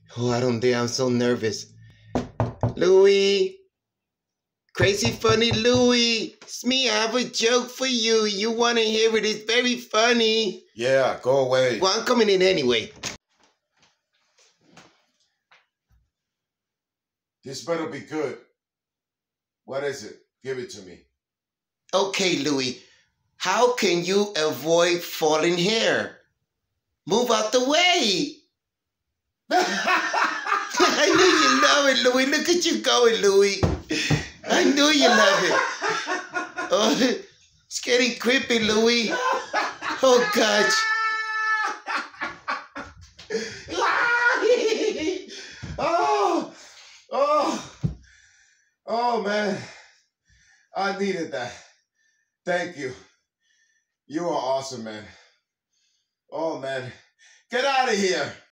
Oh, I don't dare. I'm so nervous. Louie. Crazy funny Louie. It's me. I have a joke for you. You want to hear it? It's very funny. Yeah, go away. Well, I'm coming in anyway. This better be good. What is it? Give it to me. Okay, Louie. How can you avoid falling hair? Move out the way. I knew you love it, Louie. Look at you going, Louie. I knew you love it. Oh, it's getting creepy, Louie. Oh, gosh. Oh, man. I needed that. Thank you. You are awesome, man. Oh, man. Get out of here.